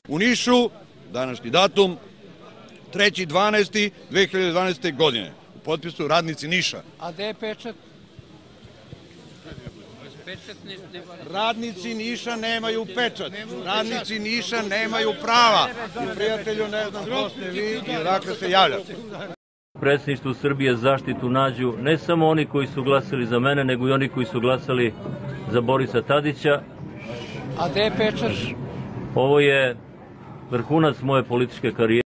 U Nišu, današnji datum, 3.12.2012. godine. U potpisu radnici Niša. A gde je pečat? Radnici Niša nemaju pečat. Radnici Niša nemaju prava. I prijatelju, ne znam ko ste vi i odakle se javljate. U predsjedništvu Srbije zaštitu nađu ne samo oni koji su glasali za mene, nego i oni koji su glasali za Borisa Tadića. A gde je pečat? Ovo je vrhunac moje političke karijere.